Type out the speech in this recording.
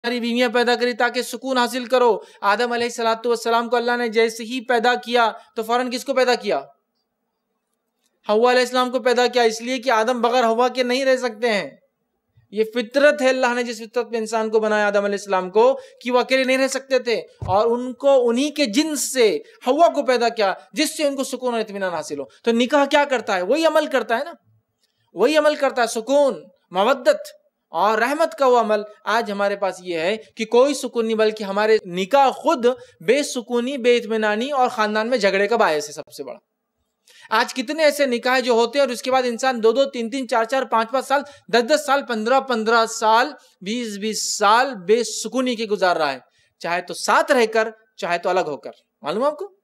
بیویاں پیدا کری تاکہ سکون حاصل کرو. آدم علیہ السلام کو اللہ نے جیسے ہی پیدا کیا تو فوراً کس کو پیدا کیا؟ حوا علیہ السلام کو پیدا کیا، اس لیے کہ آدم بغیر حوا کے نہیں رہ سکتے ہیں. یہ فطرت ہے، اللہ نے جس فطرت میں انسان کو بنایا آدم علیہ السلام کو کہ وہ اکیلے نہیں رہ سکتے تھے، اور ان کو انہی کے جنس سے حوا کو پیدا کیا جس سے ان کو سکون اور اطمینان حاصل ہو. تو نکاح کیا کرتا ہے؟ وہی عمل کرتا ہے نا، وہی عمل کرتا ہے، سکون، مودت اور رحمت کا وہ عمل. آج ہمارے پاس یہ ہے کہ کوئی سکون نہیں، بلکہ ہمارے نکاح خود بے سکونی، بے اطمینانی اور خاندان میں جھگڑے کا باعث ہے سب سے بڑا. آج کتنے ایسے نکاح جو ہوتے ہیں اور اس کے بعد انسان 2-2 3-3 4-4 5-5 سال 10-10 سال 15-15 سال 20-20 سال بے سکونی کے گزار رہا ہے، چاہے تو ساتھ رہ کر چاہے تو الگ ہو کر. معلوم آپ کو؟